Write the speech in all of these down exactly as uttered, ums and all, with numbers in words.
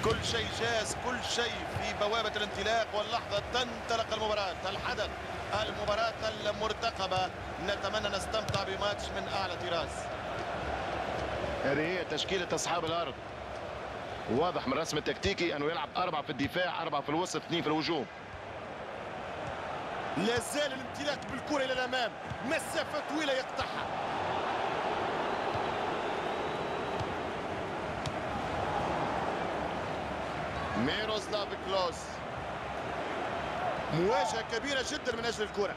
كل شيء جاهز، كل شيء في بوابة الانطلاق، واللحظة تنطلق المباراة. الحدث، المباراة المرتقبة، نتمنى نستمتع بماتش من أعلى طراز. هذه هي تشكيلة أصحاب الأرض. واضح من الرسم التكتيكي أنه يلعب أربعة في الدفاع، أربعة في الوسط، اثنين في الهجوم. لا زال الامتلاك بالكرة إلى الأمام، مسافة طويلة يقطعها. ميروسلاف كلوز، مواجهة كبيرة جدا من أجل الكرة.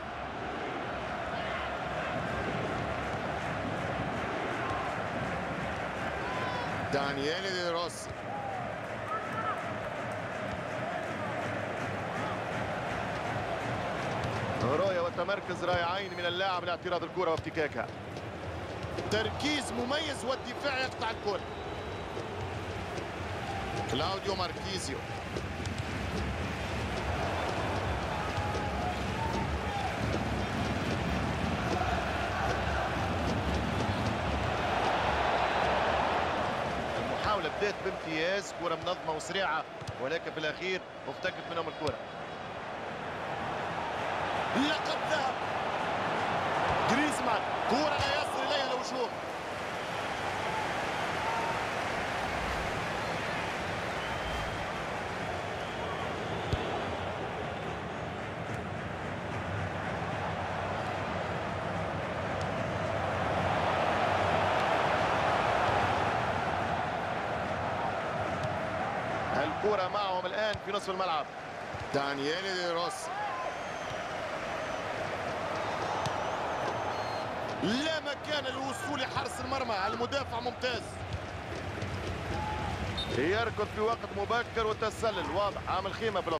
دانييل دي روسي، رؤية وتمركز رائعين من اللاعب لاعتراض الكرة وافتكاكها. تركيز مميز والدفاع يقطع الكرة. كلاوديو ماركيزيو، المحاولة بدأت بامتياز، كرة منظمة وسريعة، ولكن في الأخير افتكت منهم الكرة. لقد ذهب جريزمان، كرة لا يصل إليها الهجوم. الكرة معهم الآن في نصف الملعب. دانييل دي روسي، لا مكان للوصول لحرس المرمى، المدافع ممتاز، يركض في وقت مبكر وتسلل واضح، عامل خيمة في